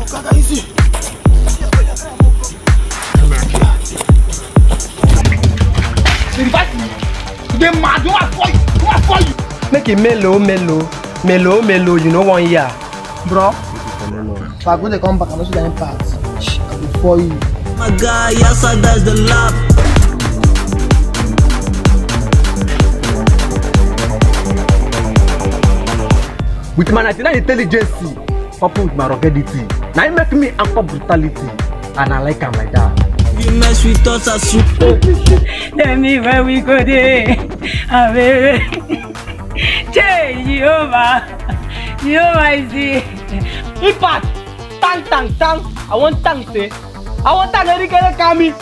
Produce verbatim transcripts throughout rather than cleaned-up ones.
Gaga, easy. They mad, you are for you, you are for you. Make it mellow, mellow, mellow, mellow, you know one year. Bro, if I go to come back, I'm not sure the impact. I'll be for you. My guy, yes, I does the lap. With my ninety-nine intelligence, coupled with my ruggedity, now you make me anchor brutality, and I like him like that. You mess with us as soup. Tell me where we go there. Ah, baby. Che, Jehovah. Jehovah is the impact. Tang, tang, tang. I want tang, say. I want tang, any kind of coming.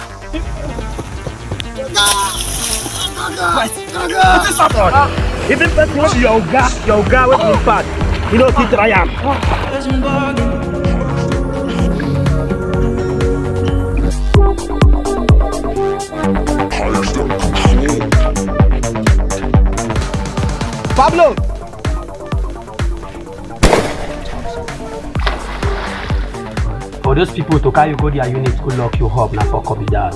If the person wants yoga, yoga with impact, you know, BETRAYAL. Pablo! For those people to carry you go their unit, go lock you up now for copy that.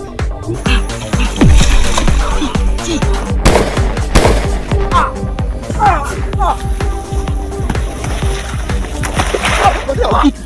Ah! Ah! Ah!